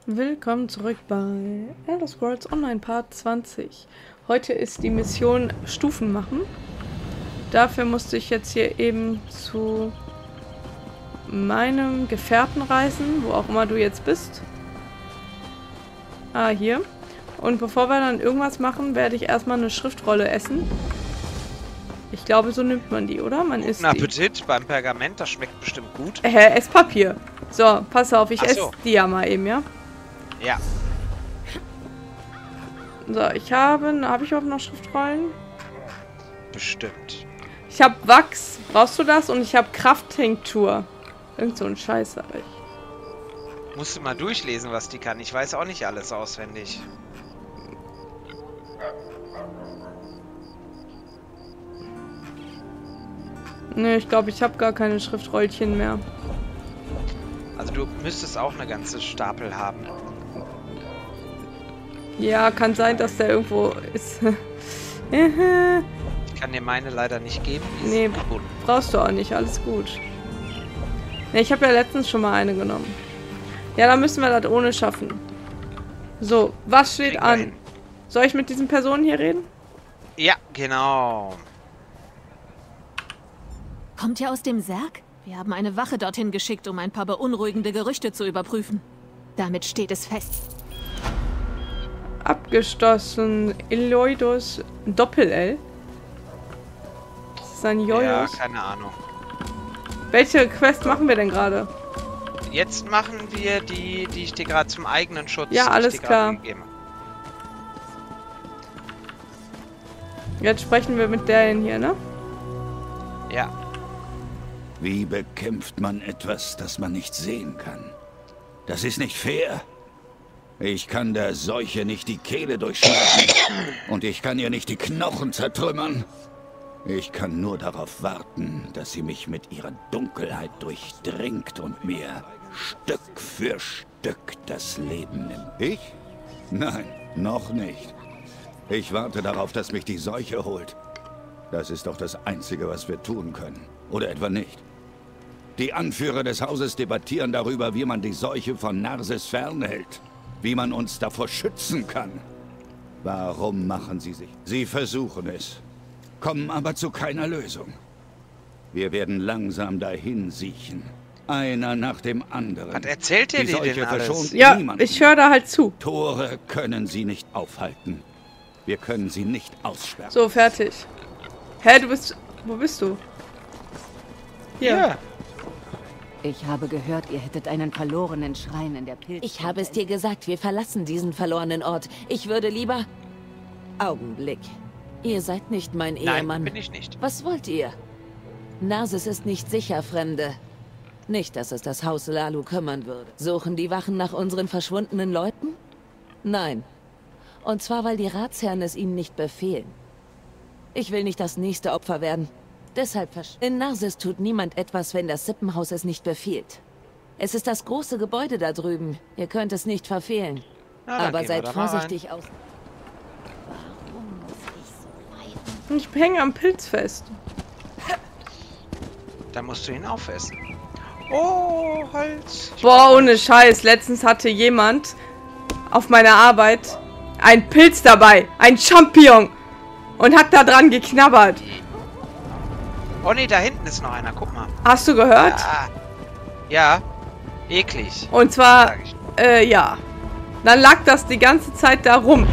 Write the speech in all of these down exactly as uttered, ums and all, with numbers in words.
Willkommen zurück bei Elder Scrolls Online Part zwanzig. Heute ist die Mission Stufen machen. Dafür musste ich jetzt hier eben zu meinem Gefährten reisen, wo auch immer du jetzt bist. Ah, hier. Und bevor wir dann irgendwas machen, werde ich erstmal eine Schriftrolle essen. Ich glaube, so nimmt man die, oder? Man isst die. Guten Appetit beim Pergament, das schmeckt bestimmt gut. Äh, Esspapier. So, pass auf, ich Ach esse so. die ja mal eben, ja? Ja. So, ich habe... Habe ich überhaupt noch Schriftrollen? Bestimmt. Ich habe Wachs. Brauchst du das? Und ich habe Krafttinktur. Irgend so ein Scheiß, sag ich. Musst du mal durchlesen, was die kann. Ich weiß auch nicht alles auswendig. Ne, ich glaube, ich habe gar keine Schriftrollchen mehr. Also du müsstest auch eine ganze Stapel haben. Ja, kann sein, dass der irgendwo ist. Ich kann dir meine leider nicht geben. Die ist Nee, gebunden. brauchst du auch nicht. Alles gut. Ne, ich habe ja letztens schon mal eine genommen. Ja, dann müssen wir das ohne schaffen. So, was steht Kriegen wir an? hin. Soll ich mit diesen Personen hier reden? Ja, genau. Kommt ihr aus dem Särg? Wir haben eine Wache dorthin geschickt, um ein paar beunruhigende Gerüchte zu überprüfen. Damit steht es fest. Abgestoßen. Eloidus Doppel-L. Das ist ein Ja, Jojos. keine Ahnung. Welche Quest machen wir denn gerade? Jetzt machen wir die, die ich dir gerade zum eigenen Schutz Ja, die ich alles dir klar. gerade gegeben habe. Jetzt sprechen wir mit der hier, ne? Ja. Wie bekämpft man etwas, das man nicht sehen kann? Das ist nicht fair. Ich kann der Seuche nicht die Kehle durchschneiden. Und ich kann ihr nicht die Knochen zertrümmern. Ich kann nur darauf warten, dass sie mich mit ihrer Dunkelheit durchdringt und mir Stück für Stück das Leben nimmt. Ich? Nein, noch nicht. Ich warte darauf, dass mich die Seuche holt. Das ist doch das Einzige, was wir tun können. Oder etwa nicht? Die Anführer des Hauses debattieren darüber, wie man die Seuche von Narses fernhält. Wie man uns davor schützen kann. Warum machen sie sich? Sie versuchen es, kommen aber zu keiner Lösung. Wir werden langsam dahin siechen. Einer nach dem anderen. Was erzählt ihr Die dir denn Seuche alles? verschont Ja, niemanden. ich höre da halt zu. Tore können sie nicht aufhalten. Wir können sie nicht aussperren. So, fertig. Hä, du bist... Wo bist du? Hier. Ja. Ich habe gehört, ihr hättet einen verlorenen Schrein in der Pilz. Ich habe es dir gesagt, wir verlassen diesen verlorenen Ort. Ich würde lieber... Augenblick. Ihr seid nicht mein Nein, Ehemann. bin ich nicht. Was wollt ihr? Narses ist nicht sicher, Fremde. Nicht, dass es das Haus Lalu kümmern würde. Suchen die Wachen nach unseren verschwundenen Leuten? Nein. Und zwar, weil die Ratsherren es ihnen nicht befehlen. Ich will nicht das nächste Opfer werden. Deshalb versch... In Narses tut niemand etwas, wenn das Sippenhaus es nicht befiehlt. Es ist das große Gebäude da drüben. Ihr könnt es nicht verfehlen. Na, dann Aber gehen wir seid da mal vorsichtig aus... Warum muss ich so weit? Ich hänge am Pilz fest. Da musst du ihn aufessen. Oh, Holz. Ich Boah, ohne Scheiß. Letztens hatte jemand auf meiner Arbeit einen Pilz dabei. Ein Champignon. Und hat da dran geknabbert. Oh ne, da hinten ist noch einer. Guck mal. Hast du gehört? Ja. Ja. Eklig. Und zwar, Sag ich. äh, ja. Dann lag das die ganze Zeit da rum.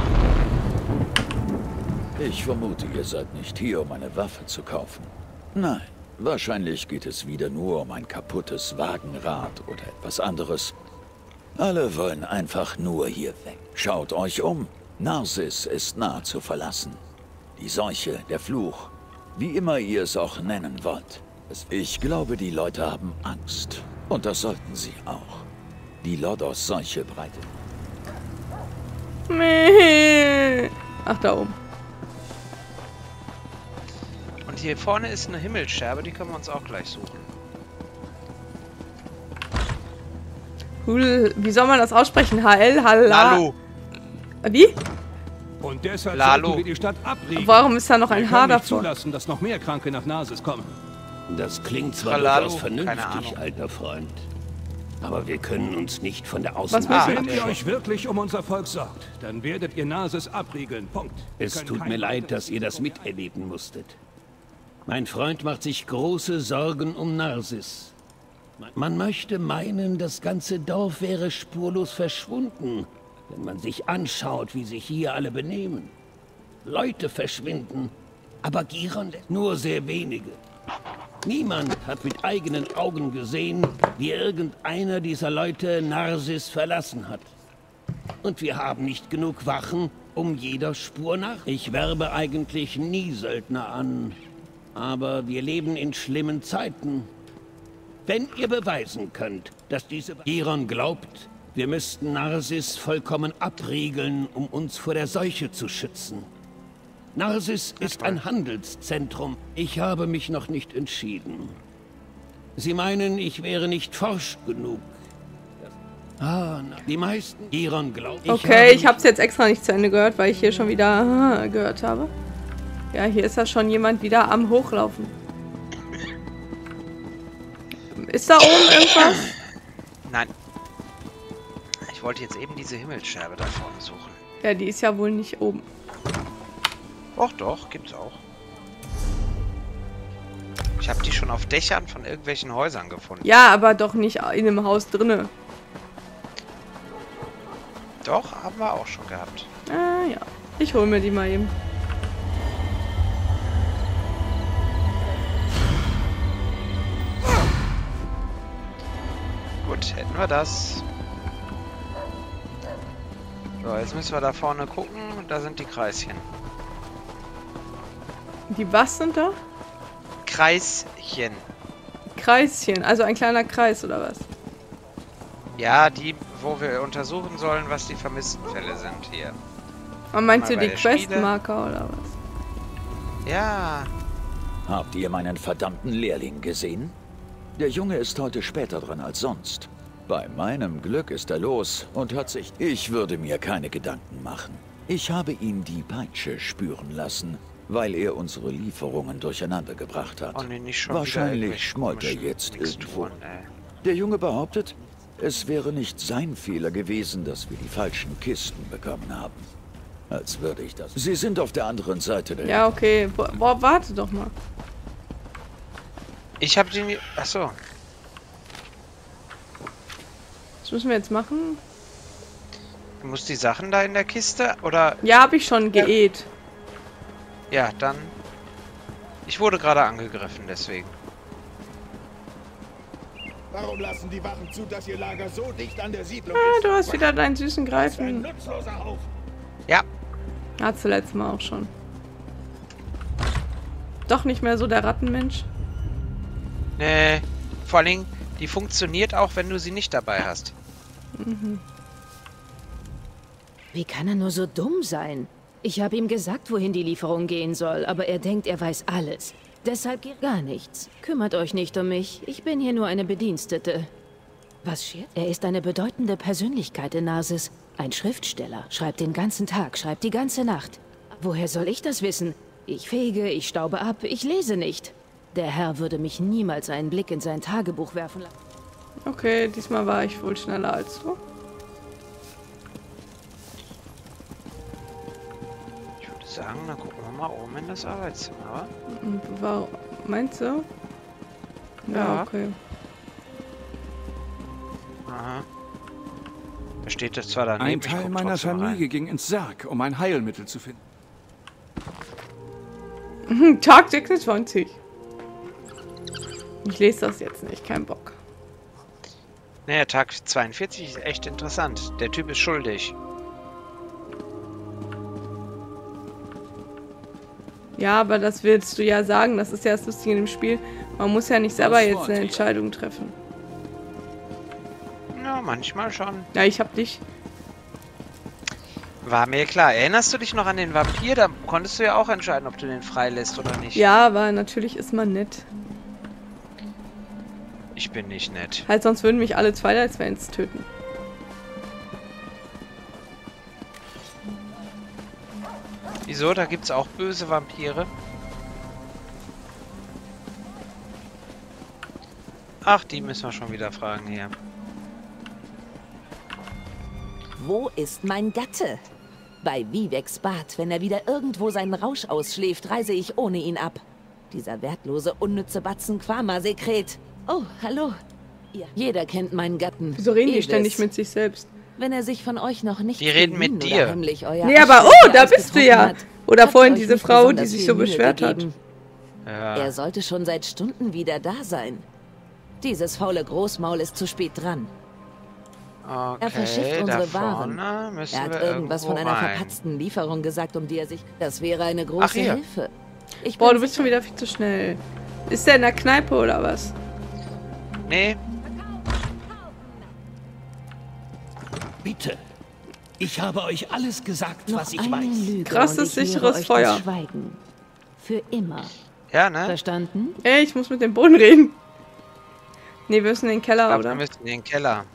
Ich vermute, ihr seid nicht hier, um eine Waffe zu kaufen. Nein, wahrscheinlich geht es wieder nur um ein kaputtes Wagenrad oder etwas anderes. Alle wollen einfach nur hier weg. Schaut euch um. Narsis ist nahe zu verlassen. Die Seuche, der Fluch, wie immer ihr es auch nennen wollt. Ich glaube, die Leute haben Angst. Und das sollten sie auch. Die Lodos-Seuche breitet... Meh. Ach, da oben. Und hier vorne ist eine Himmelsscherbe, die können wir uns auch gleich suchen. Hul- Wie soll man das aussprechen? H L? Halla? Lalu. Wie? Und deshalb Lalo. sollten wir die Stadt abriegeln. Warum ist da noch ein wir H können nicht davor? zulassen, dass noch mehr Kranke nach Narses kommen. Das klingt zwar Tralalo, durchaus keine vernünftig, Ahnung. alter Freund. Aber wir können uns nicht von der Was Außenwelt... möchtet Wenn ihr euch wirklich um unser Volk sorgt, dann werdet ihr Narses abriegeln. Punkt. Wir Es können tut kein mir leid, weiteres dass ihr das Risiko miterleben musstet. Mein Freund macht sich große Sorgen um Narsis. Man möchte meinen, das ganze Dorf wäre spurlos verschwunden, wenn man sich anschaut, wie sich hier alle benehmen. Leute verschwinden, aber Giron nur sehr wenige. Niemand hat mit eigenen Augen gesehen, wie irgendeiner dieser Leute Narsis verlassen hat. Und wir haben nicht genug Wachen, um jeder Spur nach. Ich werbe eigentlich nie Söldner an, aber wir leben in schlimmen Zeiten. Wenn ihr beweisen könnt, dass diese Giron glaubt, wir müssten Narsis vollkommen abriegeln, um uns vor der Seuche zu schützen. Narsis ist ein Handelszentrum. Ich habe mich noch nicht entschieden. Sie meinen, ich wäre nicht forsch genug. Ah, na, die meisten Giron glauben... Okay, ich habe es jetzt extra nicht zu Ende gehört, weil ich hier schon wieder ah, gehört habe. Ja, hier ist ja schon jemand wieder am Hochlaufen. Ist da oben irgendwas? Nein. Ich wollte jetzt eben diese Himmelsscherbe da vorne suchen. Ja, die ist ja wohl nicht oben. Doch, doch, gibt's auch. Ich habe die schon auf Dächern von irgendwelchen Häusern gefunden. Ja, aber doch nicht in einem Haus drinne. Doch, haben wir auch schon gehabt. Ah ja, ich hole mir die mal eben. Gut, hätten wir das. So, jetzt müssen wir da vorne gucken. Und da sind die Kreischen. Die was sind da? Kreischen. Kreischen, also ein kleiner Kreis oder was? Ja, die, wo wir untersuchen sollen, was die vermissten Fälle sind hier. Und meinst du Mal bei die der Spiele. Questmarker oder was? Ja. Habt ihr meinen verdammten Lehrling gesehen? Der Junge ist heute später dran als sonst. Bei meinem Glück ist er los und hat sich... Ich würde mir keine Gedanken machen. Ich habe ihn die Peitsche spüren lassen, weil er unsere Lieferungen durcheinander gebracht hat. Oh, nee, nicht schon Wahrscheinlich schmollt er jetzt irgendwo. Der Junge behauptet, es wäre nicht sein Fehler gewesen, dass wir die falschen Kisten bekommen haben. Als würde ich das... Sie sind auf der anderen Seite der... Ja, okay. Boah, warte doch mal. Ich habe den... Achso. Was müssen wir jetzt machen? Du musst die Sachen da in der Kiste, oder... Ja, habe ich schon geäht. Ja, dann... Ich wurde gerade angegriffen, deswegen. Warum lassen die Wachen zu, dass ihr Lager so dicht an der Siedlung Ah, ist? du hast wieder deinen süßen Was für ein Greifen. nutzloser Haufen. Ja. Hattest du letztes Mal auch schon. Doch nicht mehr so der Rattenmensch. Nee. Vor allen Dingen, die funktioniert auch, wenn du sie nicht dabei hast. Mhm. Wie kann er nur so dumm sein? Ich habe ihm gesagt, wohin die Lieferung gehen soll, aber er denkt, er weiß alles. Deshalb geht gar nichts. Kümmert euch nicht um mich. Ich bin hier nur eine Bedienstete. Was schiert? Er ist eine bedeutende Persönlichkeit in Narsis. Ein Schriftsteller. Schreibt den ganzen Tag, schreibt die ganze Nacht. Woher soll ich das wissen? Ich fege, ich staube ab, ich lese nicht. Der Herr würde mich niemals einen Blick in sein Tagebuch werfen lassen. Okay, diesmal war ich wohl schneller als du. Ich würde sagen, dann gucken wir mal oben in das Arbeitszimmer. Und warum? Meinst du? Ja, Ja. okay. Aha. Da steht das zwar daneben. Ein ich Teil guck meiner trotzdem Familie rein. ging ins Sarg, um ein Heilmittel zu finden. Tag sechsundzwanzig. Ich lese das jetzt nicht, kein Bock. Naja, Tag zweiundvierzig ist echt interessant. Der Typ ist schuldig. Ja, aber das willst du ja sagen, das ist ja das Lustige in dem Spiel. Man muss ja nicht selber Was jetzt wollt eine ihr? Entscheidung treffen. Ja, manchmal schon. Ja, ich hab dich. War mir klar. Erinnerst du dich noch an den Vampir? Da konntest du ja auch entscheiden, ob du den freilässt oder nicht. Ja, aber natürlich ist man nett. Ich bin nicht nett. Halt, sonst würden mich alle Twilight-Fans töten. Wieso? Da gibt's auch böse Vampire. Ach, die müssen wir schon wieder fragen hier. Wo ist mein Gatte? Bei Vivex Bad, wenn er wieder irgendwo seinen Rausch ausschläft, reise ich ohne ihn ab. Dieser wertlose, unnütze Batzen Quama-Sekret. Oh, hallo. Ja, jeder kennt meinen Gatten. Wieso reden die Evis. ständig mit sich selbst? Wenn er sich von euch noch nicht... Die reden mit dir. Nee, aber oh, da bist du ja. Hat, Oder vorhin euch diese nicht Frau, die besonders sich viel so Mühe beschwert hat. gegeben. Ja. Er sollte schon seit Stunden wieder da sein. Dieses faule Großmaul ist zu spät dran. Okay, Er verschifft unsere da Waren. vorne müssen Er hat wir irgendwas von einer rein. verpatzten Lieferung gesagt, um die er sich... Das wäre eine große Ach, hier. Hilfe. Ich Boah, bin du bist sicher- schon wieder viel zu schnell. Ist der in der Kneipe oder was? Nee, Bitte. Ich habe euch alles gesagt, Noch was ich eine weiß. Lüge Krasses, und ich lehre sicheres euch Feuer. Das Schweigen. Für immer. ja, ne? Verstanden? Ey, ich muss mit dem Boden reden. Nee, wir müssen in den Keller, Ich glaub, oder? wir müssen in den Keller.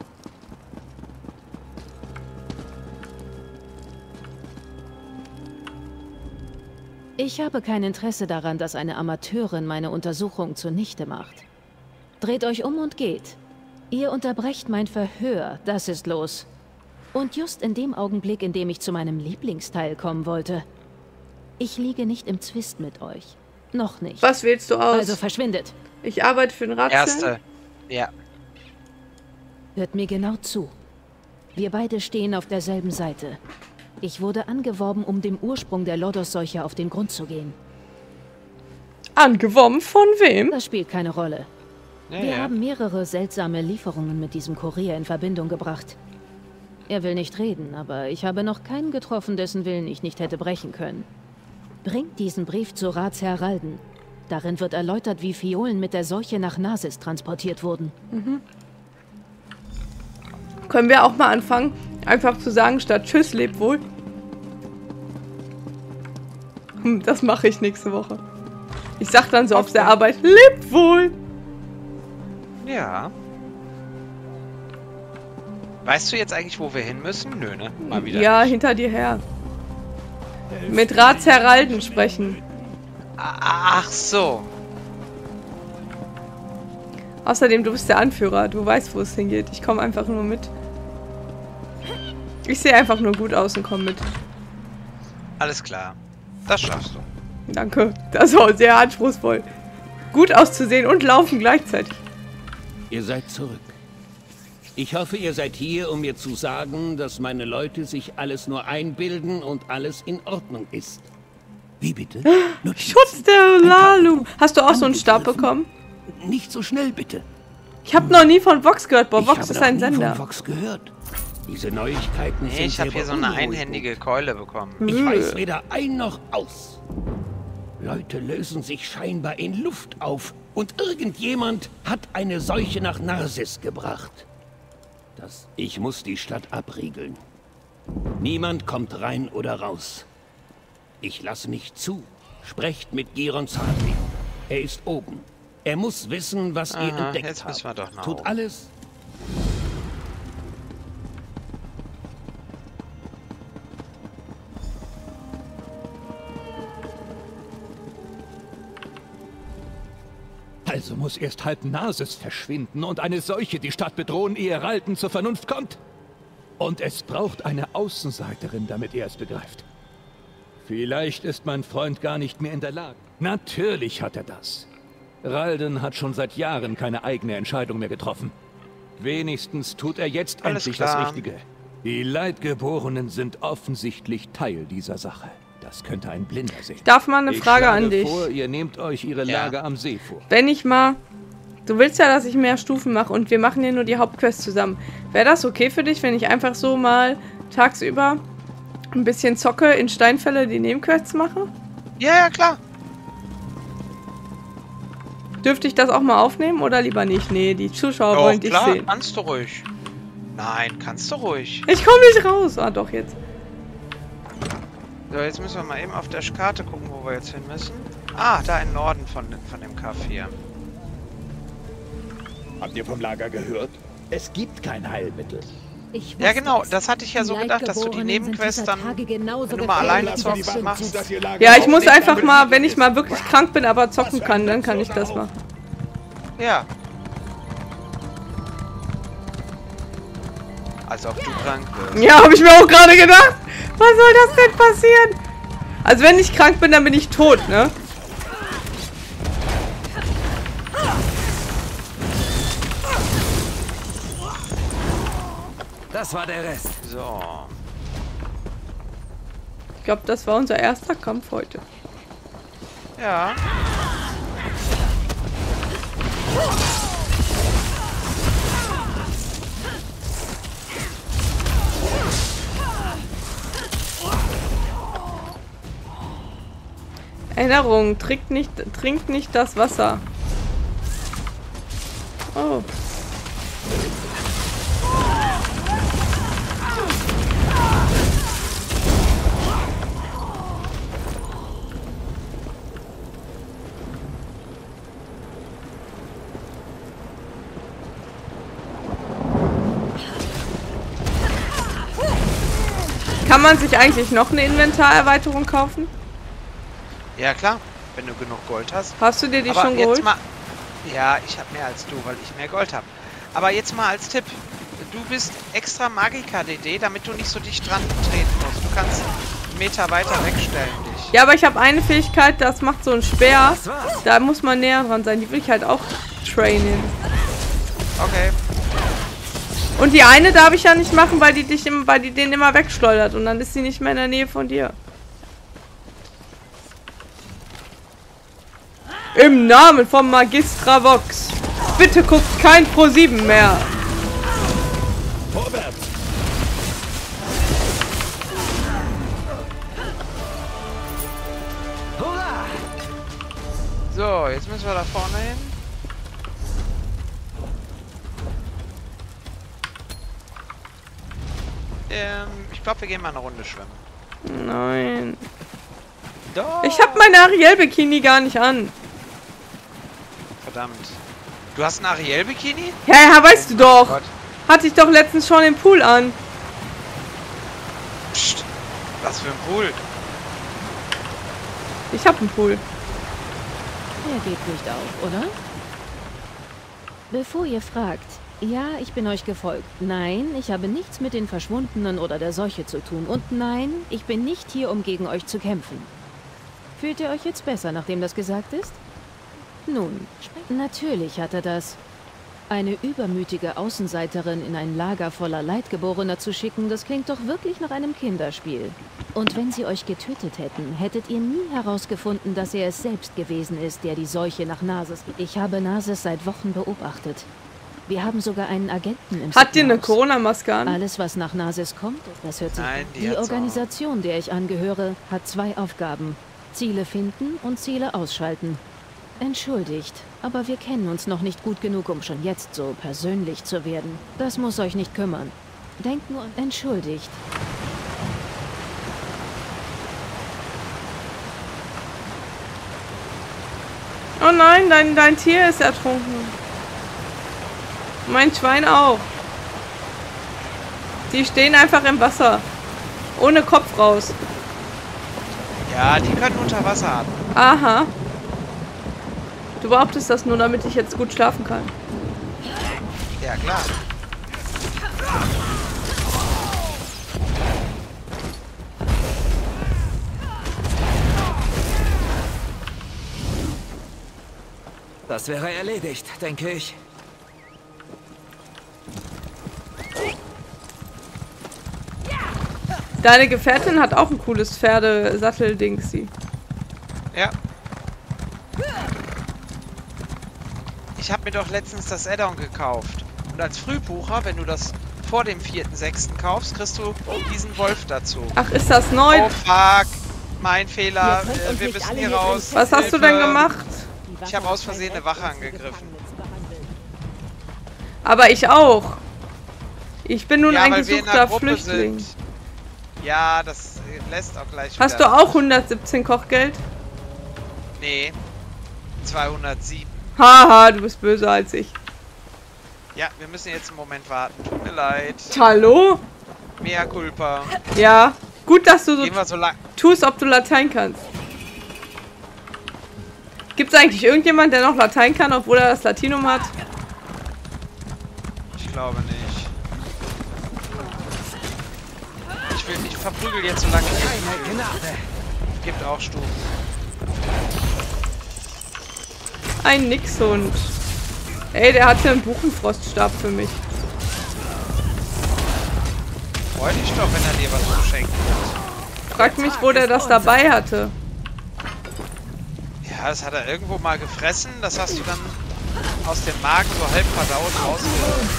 Ich habe kein Interesse daran, dass eine Amateurin meine Untersuchung zunichte macht. Dreht euch um und geht. Ihr unterbrecht mein Verhör, das ist los. Und just in dem Augenblick, in dem ich zu meinem Lieblingsteil kommen wollte. Ich liege nicht im Zwist mit euch. Noch nicht. Was wählst du aus? Also verschwindet. Ich arbeite für den Ratsherrn. Erste. Ja. Hört mir genau zu. Wir beide stehen auf derselben Seite. Ich wurde angeworben, um dem Ursprung der Lodos-Seuche auf den Grund zu gehen. Angeworben von wem? Das spielt keine Rolle. Ja, Wir ja. haben mehrere seltsame Lieferungen mit diesem Kurier in Verbindung gebracht. Er will nicht reden, aber ich habe noch keinen getroffen, dessen Willen ich nicht hätte brechen können. Bringt diesen Brief zu Ratsherr Ralden. Darin wird erläutert, wie Fiolen mit der Seuche nach Nasis transportiert wurden. Mhm. Können wir auch mal anfangen, einfach zu sagen, statt Tschüss, lebt wohl? Hm, das mache ich nächste Woche. Ich sag dann so auf der Arbeit, lebt wohl! Ja. Weißt du jetzt eigentlich, wo wir hin müssen? Nö, ne? Mal wieder. Ja, nicht. hinter dir her. Mit Ratsherr Ralden sprechen. Ach so. Außerdem, du bist der Anführer. Du weißt, wo es hingeht. Ich komme einfach nur mit. Ich sehe einfach nur gut aus und komme mit. Alles klar. Das schaffst du. Danke. Das war sehr anspruchsvoll. Gut auszusehen und laufen gleichzeitig. Ihr seid zurück. Ich hoffe, ihr seid hier, um mir zu sagen, dass meine Leute sich alles nur einbilden und alles in Ordnung ist. Wie bitte? Schutz der Lalu. Hast du auch so einen Stab bekommen? Nicht so schnell, bitte. Ich habe noch nie von Vox gehört. Boah, Ich Vox habe ist noch ein nie Sender. von Vox gehört. Diese Neuigkeiten Nee, sind ich habe sehr hier so eine beunruhigend. einhändige Keule bekommen. Ich weiß weder ein noch aus. Leute lösen sich scheinbar in Luft auf und irgendjemand hat eine Seuche nach Narsis gebracht. Das, ich muss die Stadt abriegeln. Niemand kommt rein oder raus. Ich lasse nicht zu. Sprecht mit Giron Zadri. Er ist oben. Er muss wissen, was ihr Aha, entdeckt jetzt müssen wir habt. doch nach Tut oben. alles. Also muss erst halb Nasis verschwinden und eine Seuche die Stadt bedrohen, ehe Ralden zur Vernunft kommt. Und es braucht eine Außenseiterin, damit er es begreift. Vielleicht ist mein Freund gar nicht mehr in der Lage. Natürlich hat er das. Ralden hat schon seit Jahren keine eigene Entscheidung mehr getroffen. Wenigstens tut er jetzt Alles endlich klar. das Richtige. Die Leidgeborenen sind offensichtlich Teil dieser Sache. Das könnte ein Blinder sehen. Darf mal eine Ich Frage schlage an dich. vor, ihr nehmt euch ihre Ja. Lage am See vor. Wenn ich mal... Du willst ja, dass ich mehr Stufen mache und wir machen hier nur die Hauptquests zusammen. Wäre das okay für dich, wenn ich einfach so mal tagsüber ein bisschen zocke, in Steinfälle die Nebenquests mache? Ja, ja, klar. Dürfte ich das auch mal aufnehmen oder lieber nicht? Nee, die Zuschauer Doch, wollen dich klar, sehen. kannst du ruhig. Nein, kannst du ruhig. Ich komme nicht raus. Ah, doch, jetzt. So, jetzt müssen wir mal eben auf der Karte gucken, wo wir jetzt hin müssen. Ah, da im Norden von, von dem K vier. Habt ihr vom Lager gehört? Es gibt kein Heilmittel. Ich Ja, wusste genau, es. das hatte ich ja so Die gedacht, dass du die Leidgeborenen sind Nebenquests dieser dann, Tage genauso wenn du mal alleine gefährlich zockst, wie machst. Schütze. Ja, ich muss einfach mal, wenn ich mal wirklich krank bin, aber zocken kann, dann kann ich das machen. Ja. Als ob du krank bist. Ja, habe ich mir auch gerade gedacht. Was soll das denn passieren? Also wenn ich krank bin, dann bin ich tot, ne? Das war der Rest. So. Ich glaube, das war unser erster Kampf heute. Ja. Erinnerung, trinkt nicht, trinkt nicht das Wasser. Oh. Kann man sich eigentlich noch eine Inventarerweiterung kaufen? Ja klar, wenn du genug Gold hast. Hast du dir die Aber schon jetzt geholt? Mal, ja, ich habe mehr als du, weil ich mehr Gold habe. Aber jetzt mal als Tipp. Du bist extra Magiker-D D, damit du nicht so dicht dran treten musst. Du kannst einen Meter weiter wegstellen dich. Ja, aber ich habe eine Fähigkeit, das macht so ein Speer. Da muss man näher dran sein. Die will ich halt auch trainen. Okay. Und die eine darf ich ja nicht machen, weil die dich im, weil die den immer wegschleudert. Und dann ist sie nicht mehr in der Nähe von dir. Im Namen von Magistra Vox. Bitte guckt kein Pro sieben mehr. Vorwärts. Hurra! So, jetzt müssen wir da vorne hin. Ähm, ich glaube, wir gehen mal eine Runde schwimmen. Nein. Doch. Ich habe meine Ariel-Bikini gar nicht an. Verdammt. Du hast ein Ariel-Bikini? Ja, ja, weißt Oh du doch. Gott. Hatte ich doch letztens schon im Pool an. Psst. Was für ein Pool. Ich hab einen Pool. Er geht nicht auf, oder? Bevor ihr fragt, ja, ich bin euch gefolgt. Nein, ich habe nichts mit den Verschwundenen oder der Seuche zu tun. Und nein, ich bin nicht hier, um gegen euch zu kämpfen. Fühlt ihr euch jetzt besser, nachdem das gesagt ist? Nun, natürlich hat er das. Eine übermütige Außenseiterin in ein Lager voller Leidgeborener zu schicken, das klingt doch wirklich nach einem Kinderspiel. Und wenn sie euch getötet hätten, hättet ihr nie herausgefunden, dass er es selbst gewesen ist, der die Seuche nach Narses... Ich habe Narses seit Wochen beobachtet. Wir haben sogar einen Agenten im Hat dir eine Sittenhaus. Corona-Maske an? Alles, was nach Narses kommt, das hört sich... Nein, die die hat's auch. Organisation, der ich angehöre, hat zwei Aufgaben. Ziele finden und Ziele ausschalten. Entschuldigt, aber wir kennen uns noch nicht gut genug, um schon jetzt so persönlich zu werden. Das muss euch nicht kümmern. Denkt nur an... Entschuldigt. Oh nein, dein, dein Tier ist ertrunken. Mein Schwein auch. Die stehen einfach im Wasser. Ohne Kopf raus. Ja, die können unter Wasser atmen. Aha. Du behauptest das nur, damit ich jetzt gut schlafen kann. Ja, klar. Das wäre erledigt, denke ich. Deine Gefährtin hat auch ein cooles Pferdesattel-Dingsi. Ja. Ich habe mir doch letztens das Add-on gekauft. Und als Frühbucher, wenn du das vor dem vierten sechsten kaufst, kriegst du diesen Wolf dazu. Ach, ist das neu? Oh fuck, mein Fehler. Äh, wir müssen hier raus. Was hast du denn Hilfe. gemacht? Ich habe aus Versehen eine Wache angegriffen. Aber ich auch. Ich bin nun Ja, ein weil wir in gesuchter einer Gruppe Flüchtling. sind. Ja, das äh, lässt auch gleich Hast du wieder- auch hundertsiebzehn Kochgeld? Nee, zweihundertsieben. Haha, du bist böser als ich. Ja, wir müssen jetzt einen Moment warten. Tut mir leid. Hallo? Mea culpa. Ja, gut, dass du so Gehen wir so lang. tust, ob du Latein kannst. Gibt es eigentlich irgendjemand, der noch Latein kann, obwohl er das Latinum hat? Ich glaube nicht. verprügel jetzt so lange. Keine Gnade. Gibt auch Stufen. Ein Nixhund. Ey, der hatte einen Buchenfroststab für mich. Freu dich doch, wenn er dir was geschenkt hat. Frag mich, wo der das dabei hatte. Ja, das hat er irgendwo mal gefressen. Das hast du dann aus dem Magen so halb verdaut rausgeholt.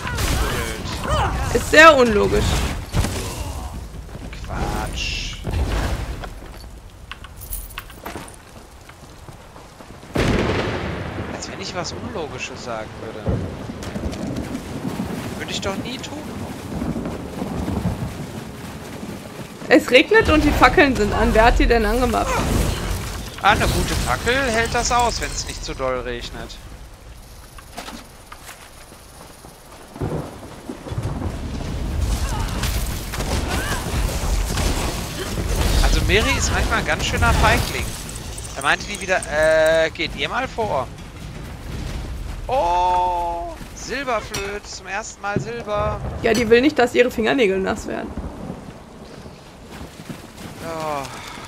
Ist sehr unlogisch. Quatsch. Als wenn ich was Unlogisches sagen würde. Würde ich doch nie tun. Es regnet und die Fackeln sind an. Wer hat die denn angemacht? Ah, eine gute Fackel hält das aus, wenn es nicht zu doll regnet. Also Miri ist manchmal ein ganz schöner Feigling. Da meinte die wieder, äh, geht ihr mal vor. Oh, Silberflöte, zum ersten Mal Silber. Ja, die will nicht, dass ihre Fingernägel nass werden. Oh.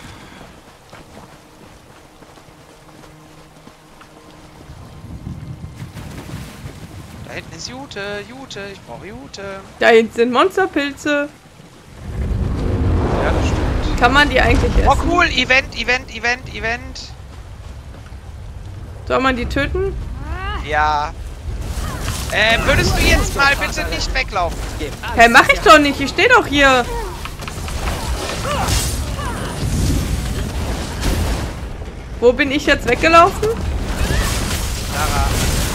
Da hinten ist Jute, Jute, ich brauche Jute. Da hinten sind Monsterpilze. Ja, das stimmt. Kann man die eigentlich essen? Oh cool, Event, Event, Event, Event. Soll man die töten? Ja. Äh, würdest du jetzt mal bitte nicht weglaufen? Hä, hey, mach ich doch nicht. Ich stehe doch hier. Wo bin ich jetzt weggelaufen? Sarah.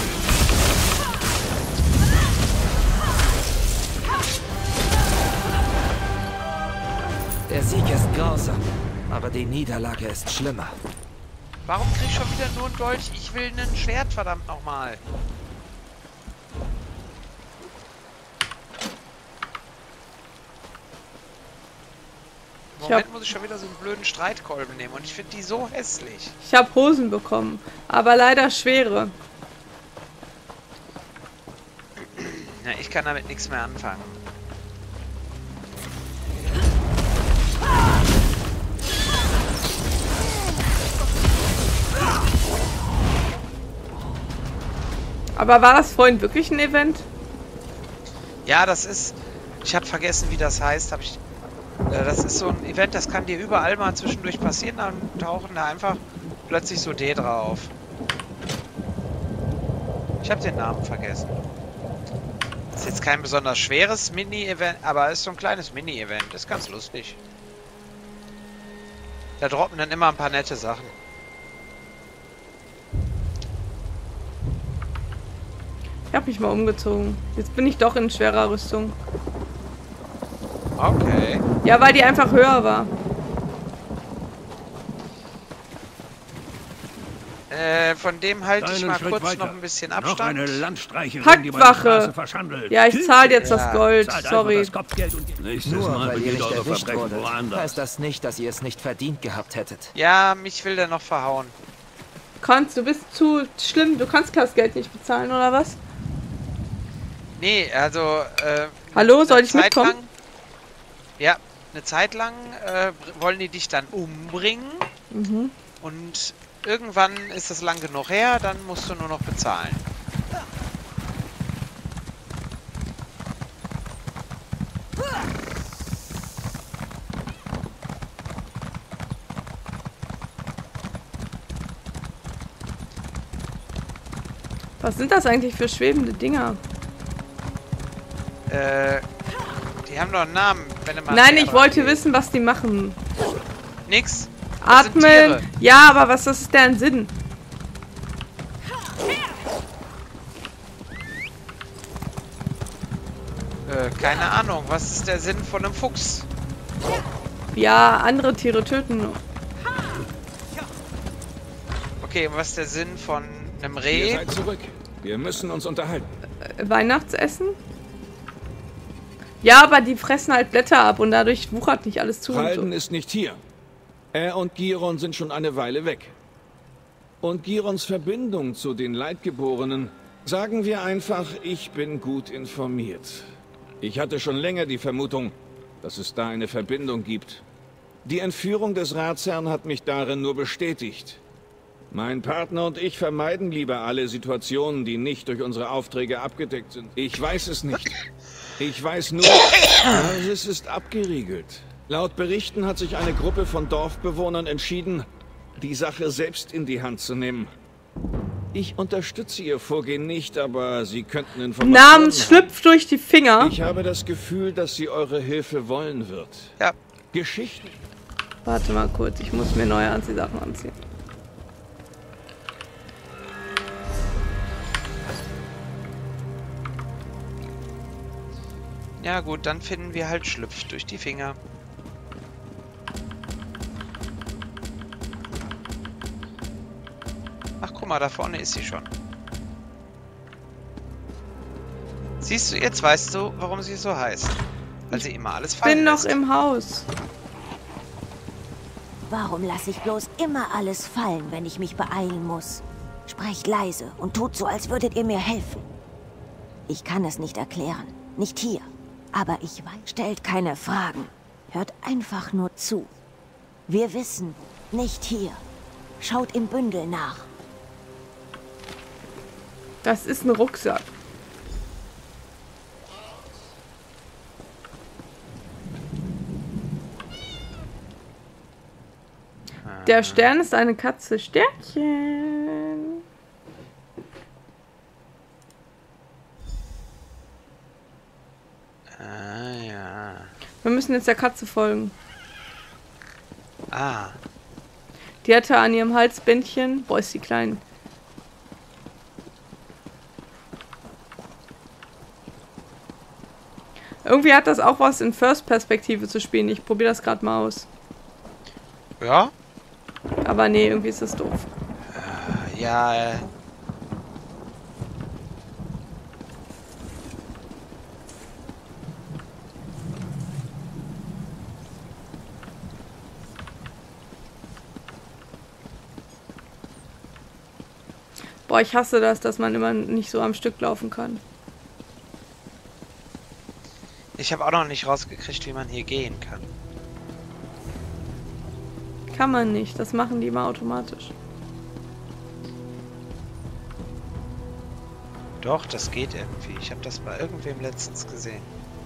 Der Sieg ist grausam, aber die Niederlage ist schlimmer. Warum krieg ich schon wieder nur ein Dolch? Ich will ein Schwert, verdammt nochmal. Im Moment ich muss ich schon wieder so einen blöden Streitkolben nehmen und ich finde die so hässlich. Ich habe Hosen bekommen, aber leider schwere. Ja, ich kann damit nichts mehr anfangen. Aber war das vorhin wirklich ein Event? Ja, das ist... Ich habe vergessen, wie das heißt. Hab ich, äh, das ist so ein Event, das kann dir überall mal zwischendurch passieren. Dann tauchen da einfach plötzlich so D drauf. Ich habe den Namen vergessen. Ist jetzt kein besonders schweres Mini-Event, aber ist so ein kleines Mini-Event. Ist ganz lustig. Da droppen dann immer ein paar nette Sachen. Ich habe mich mal umgezogen. Jetzt bin ich doch in schwerer Rüstung. Okay. Ja, weil die einfach höher war. Äh, von dem halte ich Einen mal Schritt kurz weiter. noch ein bisschen Noch Abstand. eine Landstreicherin, die meine Hackwache. Straße verschandelt. Ja, ich zahle jetzt das Ja, Gold. zahlt einfach Sorry. das Kopfgeld und nächstes Nur Mal weil ihr begeht nicht eure erwischt Verbrechen wurdet, woanders. heißt das nicht, dass ihr es nicht verdient gehabt hättet. Ja, mich will der noch verhauen. Kannst, du bist zu schlimm. Du kannst das Geld nicht bezahlen, oder was? Nee, also... Äh, Hallo, soll ich Zeit mitkommen? Lang, ja, eine Zeit lang äh, wollen die dich dann umbringen. Mhm. Und irgendwann ist es lang genug her, dann musst du nur noch bezahlen. Was sind das eigentlich für schwebende Dinger? Äh, die haben doch einen Namen, wenn du mal... Nein, ich wollte wissen, was die machen. Nix. Das sind Atmen. Tiere. Ja, aber was das ist deren Sinn? Äh, keine Ahnung. Was ist der Sinn von einem Fuchs? Ja, andere Tiere töten. Okay, und was ist der Sinn von einem Ihr Reh? seid zurück. Wir müssen uns unterhalten. Äh, Weihnachtsessen? Ja, aber die fressen halt Blätter ab und dadurch wuchert nicht alles zu. Halden Und so. ist nicht hier. Er und Giron sind schon eine Weile weg. Und Girons Verbindung zu den Leidgeborenen, sagen wir einfach, ich bin gut informiert. Ich hatte schon länger die Vermutung, dass es da eine Verbindung gibt. Die Entführung des Ratsherrn hat mich darin nur bestätigt. Mein Partner und ich vermeiden lieber alle Situationen, die nicht durch unsere Aufträge abgedeckt sind. Ich weiß es nicht. Ich weiß nur, es ist abgeriegelt. Laut Berichten hat sich eine Gruppe von Dorfbewohnern entschieden, die Sache selbst in die Hand zu nehmen. Ich unterstütze ihr Vorgehen nicht, aber sie könnten Informationen Namens schlüpft durch die Finger. Ich habe das Gefühl, dass sie eure Hilfe wollen wird. Ja. Geschichten. Warte mal kurz, ich muss mir neue Anziehsachen anziehen. Ja gut, dann finden wir halt Schlüpf durch die Finger. Ach, guck mal, da vorne ist sie schon. Siehst du, jetzt weißt du, warum sie so heißt. Weil sie immer alles fallen Ich bin noch lässt. im Haus. Warum lasse ich bloß immer alles fallen, wenn ich mich beeilen muss? Sprecht leise und tut so, als würdet ihr mir helfen. Ich kann es nicht erklären. Nicht hier. Aber ich weiß, stellt keine Fragen. Hört einfach nur zu. Wir wissen, nicht hier. Schaut im Bündel nach. Das ist ein Rucksack. Der Stern ist eine Katze. Sternchen. Ah, ja. Wir müssen jetzt der Katze folgen. Ah. Die hatte an ihrem Halsbändchen... Boah, ist die klein. Irgendwie hat das auch was in First-Perspektive zu spielen. Ich probiere das gerade mal aus. Ja? Aber nee, irgendwie ist das doof. Äh, ja, äh... Boah, ich hasse das, dass man immer nicht so am Stück laufen kann. Ich habe auch noch nicht rausgekriegt, wie man hier gehen kann. Kann man nicht, das machen die immer automatisch. Doch, das geht irgendwie. Ich habe das bei irgendwem letztens gesehen.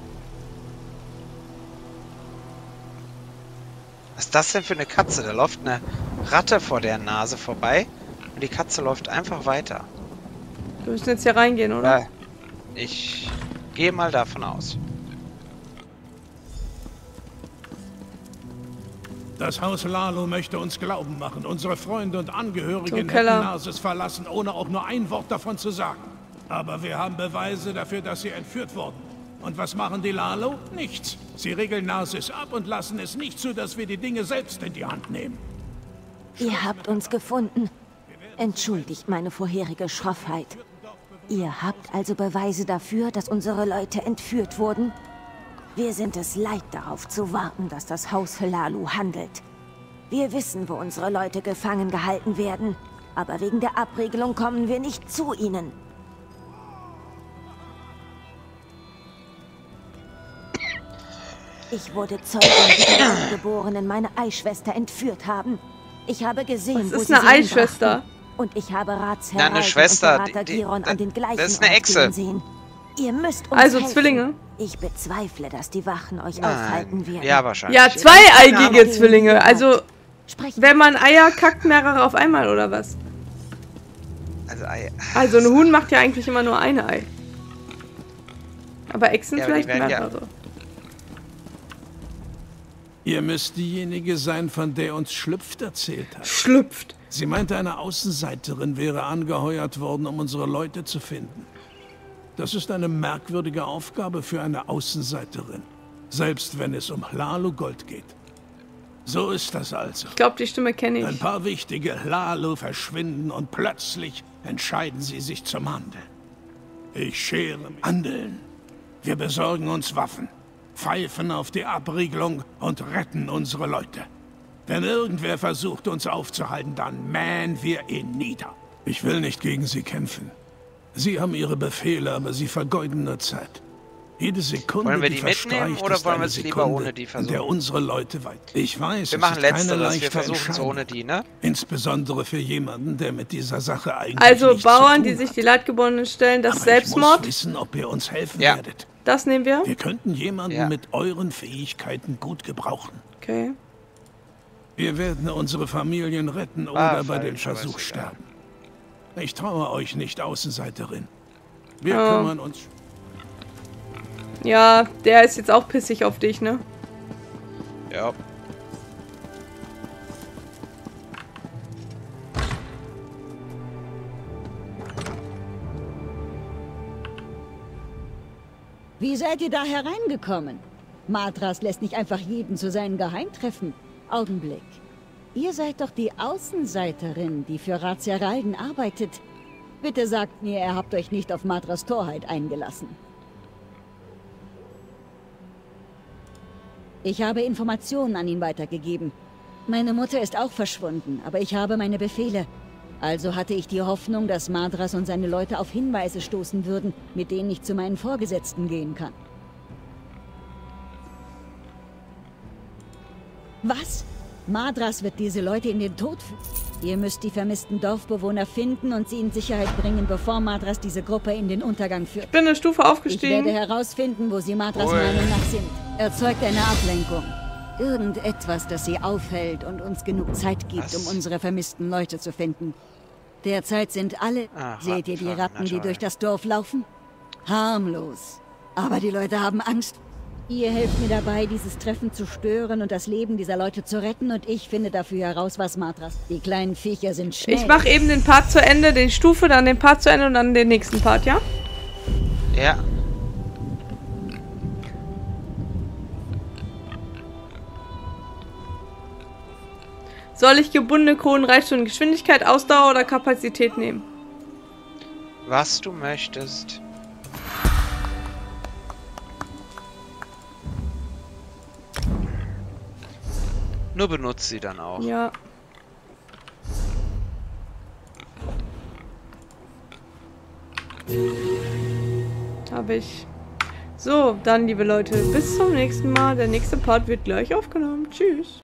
Was ist das denn für eine Katze? Da läuft eine Ratte vor der Nase vorbei und die Katze läuft einfach weiter. Wir müssen jetzt hier reingehen, oder? Ja, ich gehe mal davon aus. Das Haus Lalo möchte uns glauben machen, unsere Freunde und Angehörigen Zum hätten Keller. Narses verlassen, ohne auch nur ein Wort davon zu sagen. Aber wir haben Beweise dafür, dass sie entführt wurden. Und was machen die Lalo? Nichts. Sie regeln Narses ab und lassen es nicht zu, dass wir die Dinge selbst in die Hand nehmen. Ihr habt uns gefunden. Entschuldigt meine vorherige Schroffheit. Ihr habt also Beweise dafür, dass unsere Leute entführt wurden? Wir sind es leid, darauf zu warten, dass das Haus Hlaalu handelt. Wir wissen, wo unsere Leute gefangen gehalten werden, aber wegen der Abriegelung kommen wir nicht zu ihnen. Ich wurde Zeugin, wie die Angeborenen meine Eischwester entführt haben. Ich habe gesehen, Was ist wo eine sie sie Eischwester? hinbrachten. Und ich habe Ratsherr Na, eine Raiden Schwester, und Berater die- die- Giron an den gleichen das ist eine Ort Echse. gehen sehen. Ihr müsst uns Also helfen. Zwillinge? Ich bezweifle, dass die Wachen euch Nein. aufhalten werden. Ja, wahrscheinlich. Ja, zweieigige Zwillinge. Also, Sprecht wenn man Eier kackt, mehrere auf einmal, oder was? Also, Ei. Also, ein Huhn macht ja eigentlich immer nur ein Ei. Aber Echsen Ja, aber die vielleicht werden ja- mehrere. Ihr müsst diejenige sein, von der uns Schlüpft erzählt hat. Schlüpft. Sie meinte, eine Außenseiterin wäre angeheuert worden, um unsere Leute zu finden. Das ist eine merkwürdige Aufgabe für eine Außenseiterin. Selbst wenn es um Hlaalu Gold geht. So ist das also. Ich glaube, die Stimme kenne Ein ich. paar wichtige Hlaalu verschwinden und plötzlich entscheiden sie sich zum Handeln. Ich schere mich. Handeln. Wir besorgen uns Waffen, pfeifen auf die Abriegelung und retten unsere Leute. Wenn irgendwer versucht, uns aufzuhalten, dann mähen wir ihn nieder. Ich will nicht gegen sie kämpfen. Sie haben ihre Befehle, aber sie vergeuden nur Zeit. Jede Sekunde, wollen wir die, die verstreicht, mitnehmen oder ist wollen eine wir es lieber Sekunde, ohne die in versuchen? der unsere Leute weit. Ich weiß, Wir es machen ist keine letzteres, wir leichte versuchen es Entscheidung. ohne die, ne? Insbesondere für jemanden, der mit dieser Sache eigentlich Also nichts Bauern, zu die tun sich hat. die Leitgeborenen stellen, das Aber Selbstmord. Ich muss wissen, ob ihr uns helfen Ja. werdet. Das nehmen wir. Wir könnten jemanden Ja. mit euren Fähigkeiten gut gebrauchen. Okay. Wir werden unsere Familien retten oder Ah, bei dem falsch, Versuch aber ist sterben. Ich traue euch nicht, Außenseiterin. Wir Oh. kümmern uns. Ja, der ist jetzt auch pissig auf dich, ne? Ja. Wie seid ihr da hereingekommen? Madras lässt nicht einfach jeden zu seinen Geheimtreffen. Augenblick. Ihr seid doch die Außenseiterin, die für Razzia Ralden arbeitet. Bitte sagt mir, ihr habt euch nicht auf Madras Torheit eingelassen. Ich habe Informationen an ihn weitergegeben. Meine Mutter ist auch verschwunden, aber ich habe meine Befehle. Also hatte ich die Hoffnung, dass Madras und seine Leute auf Hinweise stoßen würden, mit denen ich zu meinen Vorgesetzten gehen kann. Was? Madras wird diese Leute in den Tod führen. Ihr müsst die vermissten Dorfbewohner finden und sie in Sicherheit bringen, bevor Madras diese Gruppe in den Untergang führt. Ich bin eine Stufe aufgestiegen. Ich werde herausfinden, wo sie Madras Ui. Meinung nach sind. Erzeugt eine Ablenkung. Irgendetwas, das sie aufhält und uns genug Zeit gibt, Was? um unsere vermissten Leute zu finden. Derzeit sind alle... Ah, Seht ihr die Rattenfang, Ratten, na die toll. durch das Dorf laufen? Harmlos. Aber die Leute haben Angst. Ihr helft mir dabei, dieses Treffen zu stören und das Leben dieser Leute zu retten, und ich finde dafür heraus, was Madras... Die kleinen Viecher sind schnell. Ich mache eben den Part zu Ende, den Stufe, dann den Part zu Ende und dann den nächsten Part, ja? Ja. Soll ich gebundene Kronen, Reichtum, Geschwindigkeit, Ausdauer oder Kapazität nehmen? Was du möchtest. Nur benutzt sie dann auch. Ja. Habe ich. So, dann liebe Leute, bis zum nächsten Mal. Der nächste Part wird gleich aufgenommen. Tschüss.